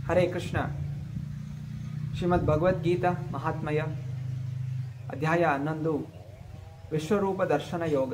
ಹರೇ ಕೃಷ್ಣ. ಶ್ರೀಮದ್ ಭಗವದ್ಗೀತಾ ಮಹಾತ್ಮಯ ಅಧ್ಯಾಯ 11 ವಿಶ್ವರೂಪ ದರ್ಶನ ಯೋಗ.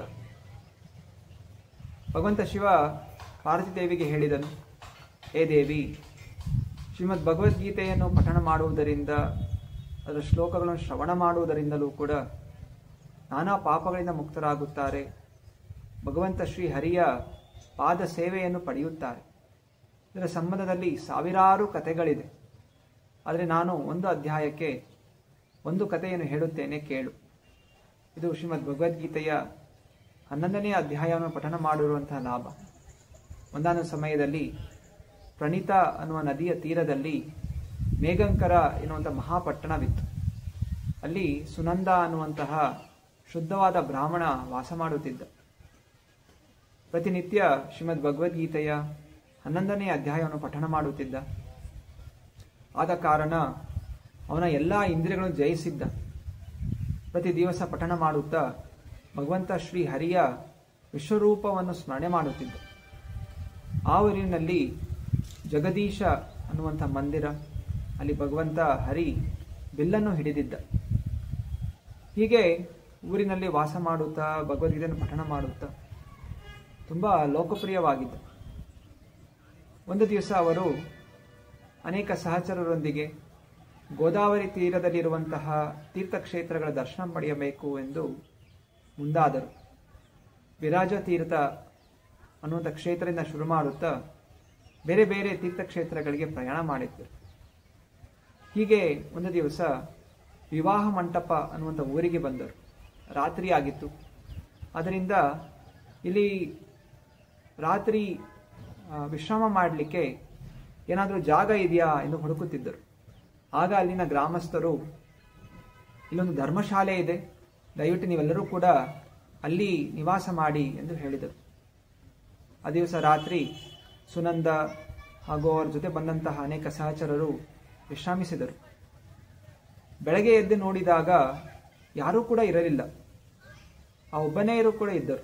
ಭಗವಂತ ಶಿವ ಪಾರ್ವತಿ ದೇವಿಗೆ ಹೇಳಿದನು, ಹೇ ದೇವಿ, ಶ್ರೀಮದ್ ಭಗವದ್ಗೀತೆಯನ್ನು ಪಠಣ ಮಾಡುವುದರಿಂದ, ಅದರ ಶ್ಲೋಕಗಳನ್ನು ಶ್ರವಣ ಮಾಡುವುದರಿಂದಲೂ ಕೂಡ ನಾನಾ ಪಾಪಗಳಿಂದ ಮುಕ್ತರಾಗುತ್ತಾರೆ. ಭಗವಂತ ಶ್ರೀ ಹರಿಯ ಪಾದ ಸೇವೆಯನ್ನು ಪಡೆಯುತ್ತಾರೆ. ಇದರ ಸಂಬಂಧದಲ್ಲಿ ಸಾವಿರಾರು ಕಥೆಗಳಿದೆ. ಆದರೆ ನಾನು ಒಂದು ಅಧ್ಯಾಯಕ್ಕೆ ಒಂದು ಕಥೆಯನ್ನು ಹೇಳುತ್ತೇನೆ, ಕೇಳು. ಇದು ಶ್ರೀಮದ್ ಭಗವದ್ಗೀತೆಯ 11ನೇ ಅಧ್ಯಾಯವನ್ನು ಪಠಣ ಮಾಡಿರುವಂತಹ ಲಾಭ. ಒಂದಾನ ಸಮಯದಲ್ಲಿ ಪ್ರಣೀತ ಅನ್ನುವ ನದಿಯ ತೀರದಲ್ಲಿ ಮೇಘಂಕರ ಎನ್ನುವಂಥ ಮಹಾಪಟ್ಟಣವಿತ್ತು. ಅಲ್ಲಿ ಸುನಂದ ಅನ್ನುವಂತಹ ಶುದ್ಧವಾದ ಬ್ರಾಹ್ಮಣ ವಾಸ ಮಾಡುತ್ತಿದ್ದ. ಪ್ರತಿನಿತ್ಯ ಶ್ರೀಮದ್ ಭಗವದ್ಗೀತೆಯ 11ನೇ ಅಧ್ಯಾಯವನ್ನು ಪಠಣ ಮಾಡುತ್ತಿದ್ದ. ಆದ ಕಾರಣ ಅವನ ಎಲ್ಲ ಇಂದ್ರಿಯಗಳನ್ನು ಜಯಿಸಿದ್ದ. ಪ್ರತಿ ದಿವಸ ಪಠಣ ಮಾಡುತ್ತಾ ಭಗವಂತ ಶ್ರೀ ಹರಿಯ ವಿಶ್ವರೂಪವನ್ನು ಸ್ಮರಣೆ ಮಾಡುತ್ತಿದ್ದ. ಆ ಊರಿನಲ್ಲಿ ಜಗದೀಶ ಅನ್ನುವಂಥ ಮಂದಿರ, ಅಲ್ಲಿ ಭಗವಂತ ಹರಿ ಬಿಲ್ಲನ್ನು ಹಿಡಿದಿದ್ದ. ಹೀಗೆ ಊರಿನಲ್ಲಿ ವಾಸ ಮಾಡುತ್ತಾ ಭಗವದ್ಗೀತೆಯನ್ನು ಪಠಣ ಮಾಡುತ್ತಾ ತುಂಬ ಲೋಕಪ್ರಿಯವಾಗಿದ್ದ. ಒಂದು ದಿವಸ ಅವರು ಅನೇಕ ಸಹಚರರೊಂದಿಗೆ ಗೋದಾವರಿ ತೀರದಲ್ಲಿರುವಂತಹ ತೀರ್ಥಕ್ಷೇತ್ರಗಳ ದರ್ಶನ ಪಡೆಯಬೇಕು ಎಂದು ಮುಂದಾದರು. ವಿರಾಜ ತೀರ್ಥ ಅನ್ನುವಂಥ ಕ್ಷೇತ್ರದಿಂದ ಶುರು ಮಾಡುತ್ತಾ ಬೇರೆ ಬೇರೆ ತೀರ್ಥಕ್ಷೇತ್ರಗಳಿಗೆ ಪ್ರಯಾಣ ಮಾಡಿದ್ದರು. ಹೀಗೆ ಒಂದು ದಿವಸ ವಿವಾಹ ಮಂಟಪ ಅನ್ನುವಂಥ ಊರಿಗೆ ಬಂದರು. ರಾತ್ರಿ ಆಗಿತ್ತು. ಅದರಿಂದ ಇಲ್ಲಿ ರಾತ್ರಿ ವಿಶ್ರಾಮ ಮಾಡಲಿಕ್ಕೆ ಏನಾದರೂ ಜಾಗ ಇದೆಯಾ ಎಂದು ಹುಡುಕುತ್ತಿದ್ದರು. ಆಗ ಅಲ್ಲಿನ ಗ್ರಾಮಸ್ಥರು, ಇಲ್ಲೊಂದು ಧರ್ಮಶಾಲೆ ಇದೆ, ದಯವಿಟ್ಟು ನೀವೆಲ್ಲರೂ ಕೂಡ ಅಲ್ಲಿ ನಿವಾಸ ಮಾಡಿ ಎಂದು ಹೇಳಿದರು. ಆ ದಿವಸ ರಾತ್ರಿ ಸುನಂದ ಹಾಗೂ ಅವರ ಜೊತೆ ಬಂದಂತಹ ಅನೇಕ ಸಹಚರರು ವಿಶ್ರಾಮಿಸಿದರು. ಬೆಳಗ್ಗೆ ಎದ್ದು ನೋಡಿದಾಗ ಯಾರೂ ಕೂಡ ಇರಲಿಲ್ಲ. ಆ ಒಬ್ಬನೇಯರು ಕೂಡ ಇದ್ದರು.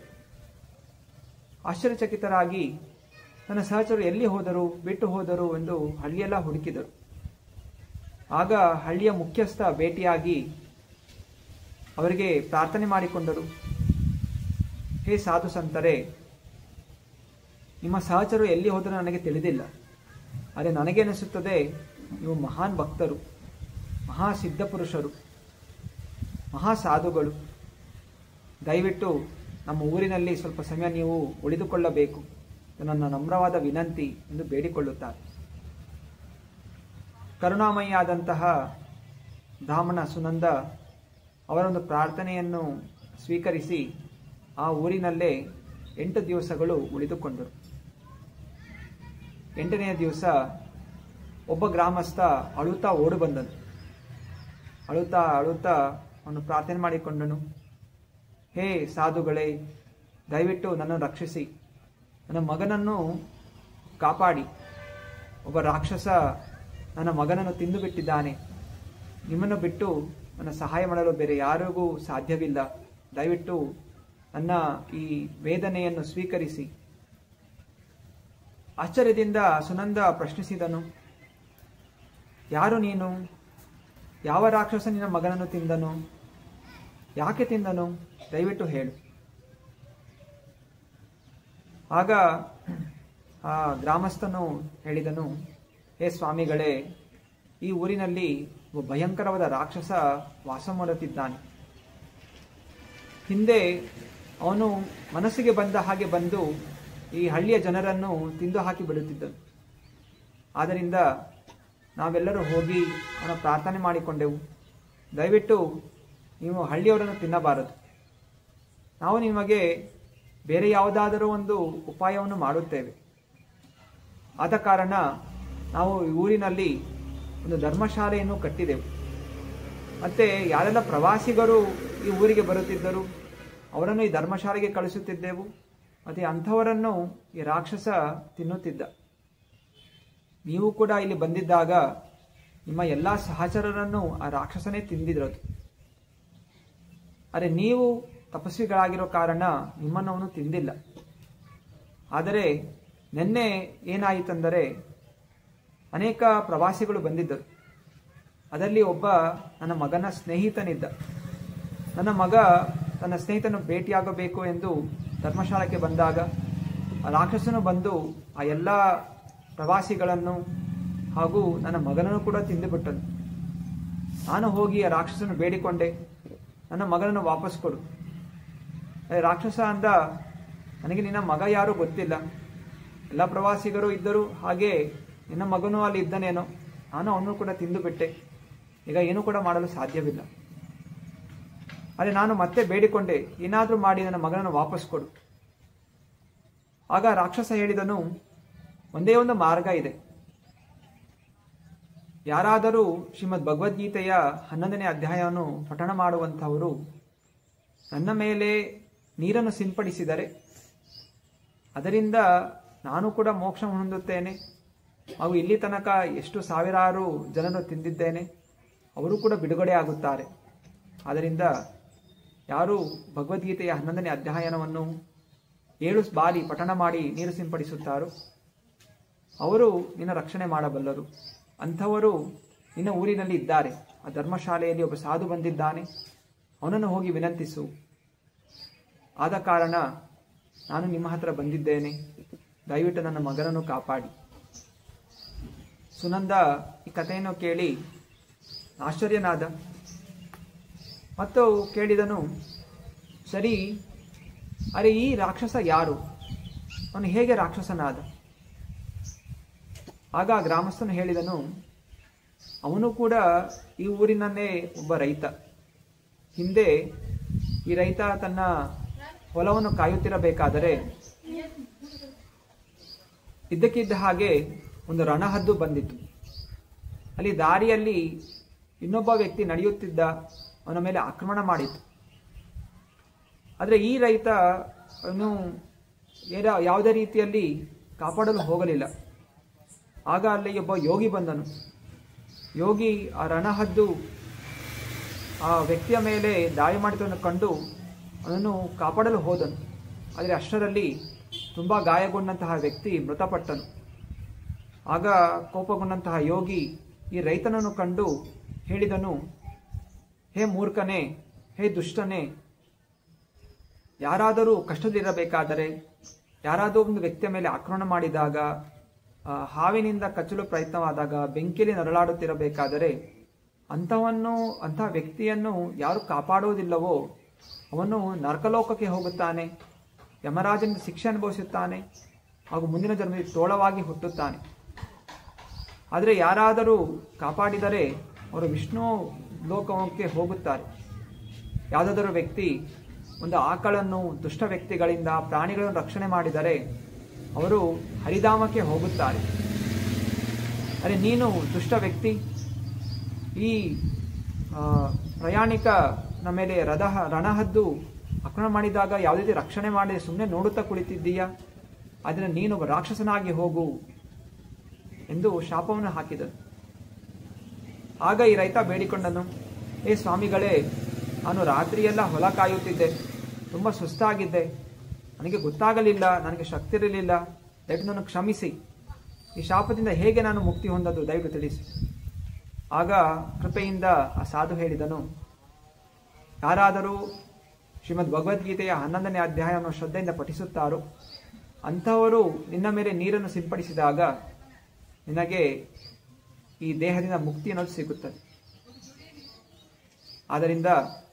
ಆಶ್ಚರ್ಯಚಕಿತರಾಗಿ ನನ್ನ ಸಹಚರರು ಎಲ್ಲಿ ಹೋದರು, ಬಿಟ್ಟು ಹೋದರು ಎಂದು ಹಳ್ಳಿಯೆಲ್ಲ ಹುಡುಕಿದರು. ಆಗ ಹಳ್ಳಿಯ ಮುಖ್ಯಸ್ಥ ಭೇಟಿಯಾಗಿ ಅವರಿಗೆ ಪ್ರಾರ್ಥನೆ ಮಾಡಿಕೊಂಡರು. ಹೇ ಸಾಧು ಸಂತರೇ, ನಿಮ್ಮ ಸಹಚರರು ಎಲ್ಲಿ ಹೋದರೂ ನನಗೆ ತಿಳಿದಿಲ್ಲ. ಆದರೆ ನನಗೆ ಅನಿಸುತ್ತದೆ ನೀವು ಮಹಾನ್ ಭಕ್ತರು, ಮಹಾ ಸಿದ್ಧ ಪುರುಷರು, ಮಹಾ ಸಾಧುಗಳು. ದಯವಿಟ್ಟು ನಮ್ಮ ಊರಿನಲ್ಲಿ ಸ್ವಲ್ಪ ಸಮಯ ನೀವು ಉಳಿದುಕೊಳ್ಳಬೇಕು, ನನ್ನ ನಮ್ರವಾದ ವಿನಂತಿ ಎಂದು ಬೇಡಿಕೊಳ್ಳುತ್ತಾರೆ. ಕರುಣಾಮಯಿಯಾದಂತಹ ಬ್ರಾಹ್ಮಣ ಸುನಂದ ಅವರೊಂದು ಪ್ರಾರ್ಥನೆಯನ್ನು ಸ್ವೀಕರಿಸಿ ಆ ಊರಿನಲ್ಲೇ 8 ದಿವಸಗಳು ಉಳಿದುಕೊಂಡರು. 8ನೆಯ ದಿವಸ ಒಬ್ಬ ಗ್ರಾಮಸ್ಥ ಅಳುತ್ತಾ ಓಡು ಬಂದನು. ಅಳುತ್ತಾ ಅವನು ಪ್ರಾರ್ಥನೆ ಮಾಡಿಕೊಂಡನು, ಹೇ ಸಾಧುಗಳೇ, ದಯವಿಟ್ಟು ನನ್ನನ್ನು ರಕ್ಷಿಸಿ, ನನ್ನ ಮಗನನ್ನು ಕಾಪಾಡಿ. ಒಬ್ಬ ರಾಕ್ಷಸ ನನ್ನ ಮಗನನ್ನು ತಿಂದು ಬಿಟ್ಟಿದ್ದಾನೆ. ನಿಮ್ಮನ್ನು ಬಿಟ್ಟು ನನ್ನ ಸಹಾಯ ಮಾಡಲು ಬೇರೆ ಯಾರಿಗೂ ಸಾಧ್ಯವಿಲ್ಲ. ದಯವಿಟ್ಟು ನನ್ನ ಈ ವೇದನೆಯನ್ನು ಸ್ವೀಕರಿಸಿ. ಆಶ್ಚರ್ಯದಿಂದ ಸುನಂದ ಪ್ರಶ್ನಿಸಿದನು, ಯಾರು ನೀನು? ಯಾವ ರಾಕ್ಷಸ ನಿನ್ನ ಮಗನನ್ನು ತಿಂದನು? ಯಾಕೆ ತಿಂದನು? ದಯವಿಟ್ಟು ಹೇಳು. ಆಗ ಆ ಗ್ರಾಮಸ್ಥನು ಹೇಳಿದನು, ಹೇ ಸ್ವಾಮಿಗಳೇ, ಈ ಊರಿನಲ್ಲಿ ಒಬ್ಬ ಭಯಂಕರವಾದ ರಾಕ್ಷಸ ವಾಸ ಮಾಡುತ್ತಿದ್ದಾನೆ. ಹಿಂದೆ ಅವನು ಮನಸ್ಸಿಗೆ ಬಂದ ಹಾಗೆ ಬಂದು ಈ ಹಳ್ಳಿಯ ಜನರನ್ನು ತಿಂದು ಹಾಕಿ ಬಿಡುತ್ತಿದ್ದನು. ಆದ್ದರಿಂದ ನಾವೆಲ್ಲರೂ ಹೋಗಿ ಅವನ ಪ್ರಾರ್ಥನೆ ಮಾಡಿಕೊಂಡೆವು, ದಯವಿಟ್ಟು ನೀವು ಹಳ್ಳಿಯವರನ್ನು ತಿನ್ನಬಾರದು. ನಾವು ನಿಮಗೆ ಬೇರೆ ಯಾವುದಾದರೂ ಒಂದು ಉಪಾಯವನ್ನು ಮಾಡುತ್ತೇವೆ. ಆದ ಕಾರಣ ನಾವು ಈ ಊರಿನಲ್ಲಿ ಒಂದು ಧರ್ಮಶಾಲೆಯನ್ನು ಕಟ್ಟಿದೆವು. ಮತ್ತೆ ಯಾರೆಲ್ಲ ಪ್ರವಾಸಿಗರು ಈ ಊರಿಗೆ ಬರುತ್ತಿದ್ದರು ಅವರನ್ನು ಈ ಧರ್ಮಶಾಲೆಗೆ ಕಳಿಸುತ್ತಿದ್ದೆವು. ಮತ್ತೆ ಅಂಥವರನ್ನು ಈ ರಾಕ್ಷಸ ತಿನ್ನುತ್ತಿದ್ದ. ನೀವು ಕೂಡ ಇಲ್ಲಿ ಬಂದಿದ್ದಾಗ ನಿಮ್ಮ ಎಲ್ಲ ಸಹಚರರನ್ನು ಆ ರಾಕ್ಷಸನೇ ತಿಂದಿರೋದು. ಆದರೆ ನೀವು ತಪಸ್ವಿಗಳಾಗಿರೋ ಕಾರಣ ನಿಮ್ಮನ್ನು ಅವನು ತಿಂದಿಲ್ಲ. ಆದರೆ ನಿನ್ನೆ ಏನಾಯಿತೆಂದರೆ ಅನೇಕ ಪ್ರವಾಸಿಗಳು ಬಂದಿದ್ದರು. ಅದರಲ್ಲಿ ಒಬ್ಬ ನನ್ನ ಮಗನ ಸ್ನೇಹಿತನಿದ್ದ. ನನ್ನ ಮಗ ತನ್ನ ಸ್ನೇಹಿತನು ಭೇಟಿಯಾಗಬೇಕು ಎಂದು ಧರ್ಮಶಾಲೆಗೆ ಬಂದಾಗ ಆ ರಾಕ್ಷಸನು ಬಂದು ಆ ಎಲ್ಲ ಪ್ರವಾಸಿಗಳನ್ನು ಹಾಗೂ ನನ್ನ ಮಗನನ್ನು ಕೂಡ ತಿಂದುಬಿಟ್ಟನು. ನಾನು ಹೋಗಿ ಆ ರಾಕ್ಷಸನು ಬೇಡಿಕೊಂಡೆ, ನನ್ನ ಮಗನನ್ನು ವಾಪಸ್ ಕೊಡು. ರಾಕ್ಷಸ ಅಂದ, ನನಗೆ ನಿನ್ನ ಮಗ ಯಾರೂ ಗೊತ್ತಿಲ್ಲ, ಎಲ್ಲ ಪ್ರವಾಸಿಗರು ಇದ್ದರು, ಹಾಗೆ ನಿನ್ನ ಮಗನೂ ಅಲ್ಲಿ ಇದ್ದನೇನೋ, ನಾನು ಅವನು ಕೂಡ ತಿಂದು ಬಿಟ್ಟೆ, ಈಗ ಏನೂ ಕೂಡ ಮಾಡಲು ಸಾಧ್ಯವಿಲ್ಲ. ಆದರೆ ನಾನು ಮತ್ತೆ ಬೇಡಿಕೊಂಡೆ, ಏನಾದರೂ ಮಾಡಿ ನನ್ನ ಮಗನನ್ನು ವಾಪಸ್ ಕೊಡು. ಆಗ ರಾಕ್ಷಸ ಹೇಳಿದನು, ಒಂದೇ ಒಂದು ಮಾರ್ಗ ಇದೆ. ಯಾರಾದರೂ ಶ್ರೀಮದ್ ಭಗವದ್ಗೀತೆಯ 11ನೇ ಅಧ್ಯಾಯವನ್ನು ಪಠಣ ಮಾಡುವಂಥವರು ನನ್ನ ಮೇಲೆ ನೀರನ್ನು ಸಿಂಪಡಿಸಿದರೆ ಅದರಿಂದ ನಾನು ಕೂಡ ಮೋಕ್ಷ ಹೊಂದುತ್ತೇನೆ, ಹಾಗೂ ಇಲ್ಲಿ ತನಕ ಎಷ್ಟು ಸಾವಿರಾರು ಜನರು ತಿಂದಿದ್ದೇನೆ, ಅವರು ಕೂಡ ಬಿಡುಗಡೆ ಆಗುತ್ತಾರೆ. ಆದ್ದರಿಂದ ಯಾರು ಭಗವದ್ಗೀತೆಯ 11ನೇ ಅಧ್ಯಾಯವನ್ನು 7 ಬಾರಿ ಪಠಣ ಮಾಡಿ ನೀರು ಸಿಂಪಡಿಸುತ್ತಾರೋ ಅವರು ನಿನ್ನ ರಕ್ಷಣೆ ಮಾಡಬಲ್ಲರು. ಅಂಥವರು ನಿನ್ನ ಊರಿನಲ್ಲಿ ಇದ್ದಾರೆ. ಆ ಧರ್ಮಶಾಲೆಯಲ್ಲಿ ಒಬ್ಬ ಸಾಧು ಬಂದಿದ್ದಾನೆ, ಅವನನ್ನು ಹೋಗಿ ವಿನಂತಿಸು. ಆದ ಕಾರಣ ನಾನು ನಿಮ್ಮ ಹತ್ರ ಬಂದಿದ್ದೇನೆ, ದಯವಿಟ್ಟು ನನ್ನ ಮಗನನ್ನು ಕಾಪಾಡಿ. ಸುನಂದ ಈ ಕಥೆಯನ್ನು ಕೇಳಿ ಆಶ್ಚರ್ಯನಾದ ಮತ್ತು ಕೇಳಿದನು, ಸರಿ, ಅರೆ ಈ ರಾಕ್ಷಸ ಯಾರು? ಅವನು ಹೇಗೆ ರಾಕ್ಷಸನಾದ? ಆಗ ಗ್ರಾಮಸ್ಥನು ಹೇಳಿದನು, ಅವನು ಕೂಡ ಈ ಊರಿನನ್ನೇ ಒಬ್ಬ ರೈತ. ಹಿಂದೆ ಈ ರೈತ ತನ್ನ ಹೊಲವನ್ನು ಕಾಯುತ್ತಿರಬೇಕಾದರೆ ಇದ್ದಕ್ಕಿದ್ದ ಹಾಗೆ ಒಂದು ರಣಹದ್ದು ಬಂದಿತ್ತು. ಅಲ್ಲಿ ದಾರಿಯಲ್ಲಿ ಇನ್ನೊಬ್ಬ ವ್ಯಕ್ತಿ ನಡೆಯುತ್ತಿದ್ದ, ಅವನ ಮೇಲೆ ಆಕ್ರಮಣ ಮಾಡಿತು. ಆದರೆ ಈ ರೈತ ಅವನು ಯಾವುದೇ ರೀತಿಯಲ್ಲಿ ಕಾಪಾಡಲು ಹೋಗಲಿಲ್ಲ. ಆಗ ಅಲ್ಲಿ ಒಬ್ಬ ಯೋಗಿ ಬಂದನು. ಯೋಗಿ ಆ ರಣಹದ್ದು ಆ ವ್ಯಕ್ತಿಯ ಮೇಲೆ ದಾಳಿ ಮಾಡಿದ್ದನ್ನು ಕಂಡು ಅವನನ್ನು ಕಾಪಾಡಲು ಹೋದನು. ಆದರೆ ಅಷ್ಟರಲ್ಲಿ ತುಂಬ ಗಾಯಗೊಂಡಂತಹ ವ್ಯಕ್ತಿ ಮೃತಪಟ್ಟನು. ಆಗ ಕೋಪಗೊಂಡಂತಹ ಯೋಗಿ ಈ ರೈತನನ್ನು ಕಂಡು ಹೇಳಿದನು, ಹೇ ಮೂರ್ಖನೇ, ಹೇ ದುಷ್ಟನೇ, ಯಾರಾದರೂ ಕಷ್ಟದಲ್ಲಿರಬೇಕಾದರೆ, ಯಾರಾದರೂ ಒಂದು ವ್ಯಕ್ತಿಯ ಮೇಲೆ ಆಕ್ರಮಣ ಮಾಡಿದಾಗ, ಹಾವಿನಿಂದ ಕಚ್ಚಲು ಪ್ರಯತ್ನವಾದಾಗ, ಬೆಂಕಿಯಲ್ಲಿ ನರಳಾಡುತ್ತಿರಬೇಕಾದರೆ ಅಂತಹ ವ್ಯಕ್ತಿಯನ್ನು ಯಾರು ಕಾಪಾಡುವುದಿಲ್ಲವೋ ಅವನು ನರಕಲೋಕಕ್ಕೆ ಹೋಗುತ್ತಾನೆ, ಯಮರಾಜನಿಂದ ಶಿಕ್ಷೆ ಅನುಭವಿಸುತ್ತಾನೆ, ಹಾಗೂ ಮುಂದಿನ ಜನ್ಮದಲ್ಲಿ ತೋಳವಾಗಿ ಹುಟ್ಟುತ್ತಾನೆ. ಆದರೆ ಯಾರಾದರೂ ಕಾಪಾಡಿದರೆ ಅವರು ವಿಷ್ಣು ಲೋಕಕ್ಕೆ ಹೋಗುತ್ತಾರೆ. ಯಾವುದಾದರೂ ವ್ಯಕ್ತಿ ಒಂದು ಆಕಳನ್ನು ದುಷ್ಟ ವ್ಯಕ್ತಿಗಳಿಂದ, ಪ್ರಾಣಿಗಳನ್ನು ರಕ್ಷಣೆ ಮಾಡಿದರೆ ಅವರು ಹರಿಧಾಮಕ್ಕೆ ಹೋಗುತ್ತಾರೆ. ಅರೆ ನೀನು ದುಷ್ಟ ವ್ಯಕ್ತಿ, ಈ ಪ್ರಯಾಣಿಕನ ಮೇಲೆ ರಣಹದ್ದು ಆಕ್ರಮಣ ಮಾಡಿದಾಗ ಯಾವುದೇ ರೀತಿ ರಕ್ಷಣೆ ಮಾಡಿ ಸುಮ್ಮನೆ ನೋಡುತ್ತಾ ಕುಳಿತಿದ್ದೀಯಾ, ಆದರೆ ನೀನು ರಾಕ್ಷಸನಾಗಿ ಹೋಗು ಎಂದು ಶಾಪವನ್ನು ಹಾಕಿದನು. ಆಗ ಈ ರೈತ ಬೇಡಿಕೊಂಡನು, ಏ ಸ್ವಾಮಿಗಳೇ, ನಾನು ರಾತ್ರಿಯೆಲ್ಲ ಹೊಲ ಕಾಯುತ್ತಿದ್ದೆ, ತುಂಬ ಸುಸ್ತಾಗಿದ್ದೆ, ನನಗೆ ಗೊತ್ತಾಗಲಿಲ್ಲ, ನನಗೆ ಶಕ್ತಿ ಇರಲಿಲ್ಲ, ದಯವಿಟ್ಟು ನಾನು ಕ್ಷಮಿಸಿ. ಈ ಶಾಪದಿಂದ ಹೇಗೆ ನಾನು ಮುಕ್ತಿ ಹೊಂದದು, ದಯವಿಟ್ಟು ತಿಳಿಸಿ. ಆಗ ಕೃಪೆಯಿಂದ ಆ ಸಾಧು ಹೇಳಿದನು, ಯಾರಾದರೂ ಶ್ರೀಮದ್ ಭಗವದ್ಗೀತೆಯ 11ನೇ ಅಧ್ಯಾಯವನ್ನು ಶ್ರದ್ಧೆಯಿಂದ ಪಠಿಸುತ್ತಾರೋ ಅಂಥವರು ನಿನ್ನ ಮೇಲೆ ನೀರನ್ನು ಸಿಂಪಡಿಸಿದಾಗ ನಿನಗೆ ಈ ದೇಹದಿಂದ ಮುಕ್ತಿ ಅನ್ನೋದು ಸಿಗುತ್ತದೆ. ಆದ್ದರಿಂದ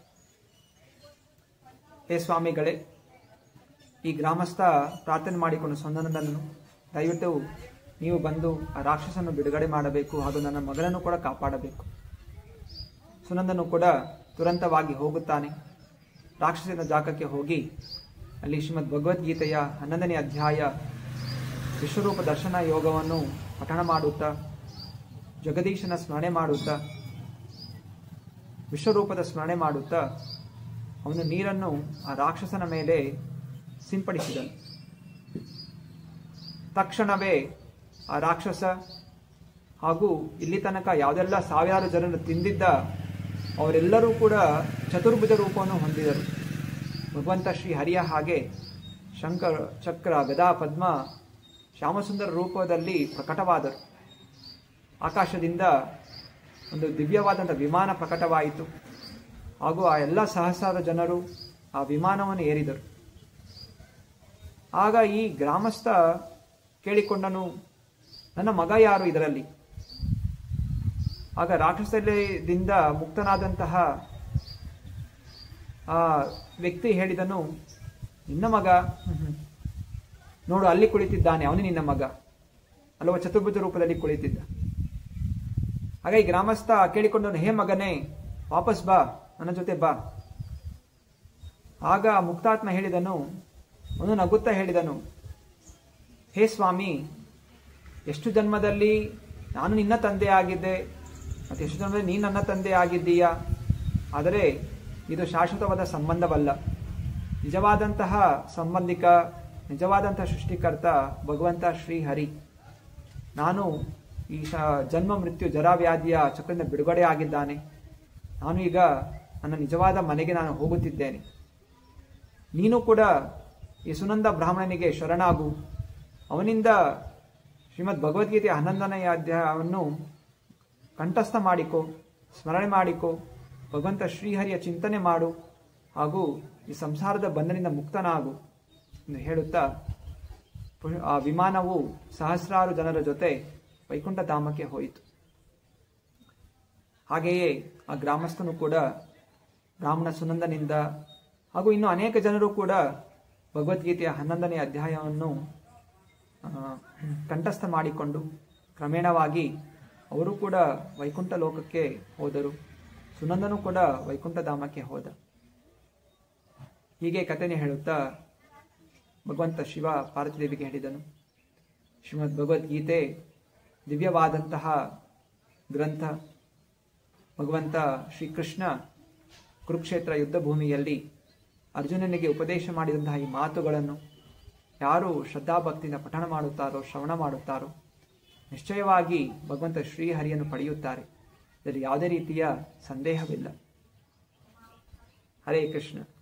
ಹೇ ಸ್ವಾಮಿಗಳೇ, ಈ ಗ್ರಾಮಸ್ಥ ಪ್ರಾರ್ಥನೆ ಮಾಡಿಕೊಂಡು ಸೊಂದನಂದನನ್ನು ದಯವಿಟ್ಟು ನೀವು ಬಂದು ಆ ರಾಕ್ಷಸನ್ನು ಬಿಡುಗಡೆ ಮಾಡಬೇಕು, ಹಾಗೂ ನನ್ನ ಮಗನನ್ನು ಕೂಡ ಕಾಪಾಡಬೇಕು. ಸುನಂದನು ಕೂಡ ತುರಂತವಾಗಿ ಹೋಗುತ್ತಾನೆ. ರಾಕ್ಷಸನ ಜಾಗಕ್ಕೆ ಹೋಗಿ ಅಲ್ಲಿ ಶ್ರೀಮದ್ ಭಗವದ್ಗೀತೆಯ 11ನೇ ಅಧ್ಯಾಯ ವಿಶ್ವರೂಪ ದರ್ಶನ ಯೋಗವನ್ನು ಪಠಣ ಮಾಡುತ್ತಾ, ಜಗದೀಶನ ಸ್ಮರಣೆ ಮಾಡುತ್ತಾ, ವಿಶ್ವರೂಪದ ಸ್ಮರಣೆ ಮಾಡುತ್ತಾ ಅವನು ನೀರನ್ನು ಆ ರಾಕ್ಷಸನ ಮೇಲೆ ಸಿಂಪಡಿಸಿದನು. ತಕ್ಷಣವೇ ಆ ರಾಕ್ಷಸ ಹಾಗೂ ಇಲ್ಲಿ ತನಕ ಯಾವುದೆಲ್ಲ ಸಾವಿರಾರು ಜನರು ತಿಂದಿದ್ದ ಅವರೆಲ್ಲರೂ ಕೂಡ ಚತುರ್ಭುಜ ರೂಪವನ್ನು ಹೊಂದಿದರು. ಭಗವಂತ ಶ್ರೀ ಹರಿಯ ಹಾಗೆ ಶಂಕರ, ಚಕ್ರ, ಗದಾ, ಪದ್ಮ, ಶ್ಯಾಮಸುಂದರ ರೂಪದಲ್ಲಿ ಪ್ರಕಟವಾದರು. ಆಕಾಶದಿಂದ ಒಂದು ದಿವ್ಯವಾದಂಥ ವಿಮಾನ ಪ್ರಕಟವಾಯಿತು. ಹಾಗೂ ಆ ಎಲ್ಲ ಸಹಸ್ರಾರು ಜನರು ಆ ವಿಮಾನವನ್ನು ಏರಿದರು. ಆಗ ಈ ಗ್ರಾಮಸ್ಥ ಕೇಳಿಕೊಂಡನು, ನನ್ನ ಮಗ ಯಾರು ಇದರಲ್ಲಿ? ಆಗ ರಾಕ್ಷಸದಿಂದ ಮುಕ್ತನಾದಂತಹ ಆ ವ್ಯಕ್ತಿ ಹೇಳಿದನು, ನಿನ್ನ ಮಗ, ನೋಡು ಅಲ್ಲಿ ಕುಳಿತಿದ್ದಾನೆ, ಅವನೇ ನಿನ್ನ ಮಗ ಅಲ್ಲವ, ಚತುರ್ಭುಜ ರೂಪದಲ್ಲಿ ಕುಳಿತಿದ್ದ. ಆಗ ಈ ಗ್ರಾಮಸ್ಥ ಕೇಳಿಕೊಂಡನು, ಹೇ ಮಗನೇ, ವಾಪಸ್ ಬಾ, ನನ್ನ ಜೊತೆ ಬಾ. ಆಗ ಮುಕ್ತಾತ್ಮ ಹೇಳಿದನು, ಅವನು ನಗುತ್ತಾ ಹೇಳಿದನು, ಹೇ ಸ್ವಾಮಿ, ಎಷ್ಟು ಜನ್ಮದಲ್ಲಿ ನಾನು ನಿನ್ನ ತಂದೆ ಆಗಿದ್ದೆ, ಮತ್ತು ಎಷ್ಟು ಜನ್ಮದಲ್ಲಿ ನೀನು ನನ್ನ ತಂದೆ ಆಗಿದ್ದೀಯಾ. ಆದರೆ ಇದು ಶಾಶ್ವತವಾದ ಸಂಬಂಧವಲ್ಲ. ನಿಜವಾದಂತಹ ಸಂಬಂಧಿಕ, ನಿಜವಾದಂತಹ ಸೃಷ್ಟಿಕರ್ತ ಭಗವಂತ ಶ್ರೀಹರಿ. ನಾನು ಈ ಜನ್ಮ ಮೃತ್ಯು ಜರಾವ್ಯಾಧಿಯ ಚಕ್ರದಿಂದ ಬಿಡುಗಡೆ ಆಗಿದ್ದಾನೆ. ನಾನು ಈಗ ನನ್ನ ನಿಜವಾದ ಮನೆಗೆ ನಾನು ಹೋಗುತ್ತಿದ್ದೇನೆ. ನೀನು ಕೂಡ ಈ ಸುನಂದ ಬ್ರಾಹ್ಮಣನಿಗೆ ಶರಣಾಗು. ಅವನಿಂದ ಶ್ರೀಮದ್ ಭಗವದ್ಗೀತೆಯ 11ನೇ ಅಧ್ಯಾಯವನ್ನು ಕಂಠಸ್ಥ ಮಾಡಿಕೊ, ಸ್ಮರಣೆ ಮಾಡಿಕೊ, ಭಗವಂತ ಶ್ರೀಹರಿಯ ಚಿಂತನೆ ಮಾಡು, ಹಾಗೂ ಈ ಸಂಸಾರದ ಬಂಧನದಿಂದ ಮುಕ್ತನಾಗು ಎಂದು ಹೇಳುತ್ತಾ ಆ ವಿಮಾನವು ಸಹಸ್ರಾರು ಜನರ ಜೊತೆ ವೈಕುಂಠ ಧಾಮಕ್ಕೆ ಹೋಯಿತು. ಹಾಗೆಯೇ ಆ ಗ್ರಾಮಸ್ಥನು ಕೂಡ ಬ್ರಾಹ್ಮಣ ಸುನಂದನಿಂದ ಹಾಗೂ ಇನ್ನು ಅನೇಕ ಜನರು ಕೂಡ ಭಗವದ್ಗೀತೆಯ 11ನೇ ಅಧ್ಯಾಯವನ್ನು ಕಂಠಸ್ಥ ಮಾಡಿಕೊಂಡು ಕ್ರಮೇಣವಾಗಿ ಅವರು ಕೂಡ ವೈಕುಂಠ ಲೋಕಕ್ಕೆ ಹೋದರು. ಸುನಂದನು ಕೂಡ ವೈಕುಂಠ ಧಾಮಕ್ಕೆ ಹೋದ. ಹೀಗೆ ಕಥೆನೇ ಹೇಳುತ್ತಾ ಭಗವಂತ ಶಿವ ಪಾರ್ವತಿದೇವಿಗೆ ಹೇಳಿದನು, ಶ್ರೀಮದ್ ಭಗವದ್ಗೀತೆ ದಿವ್ಯವಾದಂತಹ ಗ್ರಂಥ. ಭಗವಂತ ಶ್ರೀಕೃಷ್ಣ ಕುರುಕ್ಷೇತ್ರ ಯುದ್ಧ ಭೂಮಿಯಲ್ಲಿ ಅರ್ಜುನನಿಗೆ ಉಪದೇಶ ಮಾಡಿದಂತಹ ಈ ಮಾತುಗಳನ್ನು ಯಾರು ಶ್ರದ್ಧಾಭಕ್ತಿಯಿಂದ ಪಠಣ ಮಾಡುತ್ತಾರೋ, ಶ್ರವಣ ಮಾಡುತ್ತಾರೋ, ನಿಶ್ಚಯವಾಗಿ ಭಗವಂತ ಶ್ರೀಹರಿಯನ್ನು ಪಡೆಯುತ್ತಾರೆ. ಇದರಲ್ಲಿ ಯಾವುದೇ ರೀತಿಯ ಸಂದೇಹವಿಲ್ಲ. ಹರೇ ಕೃಷ್ಣ.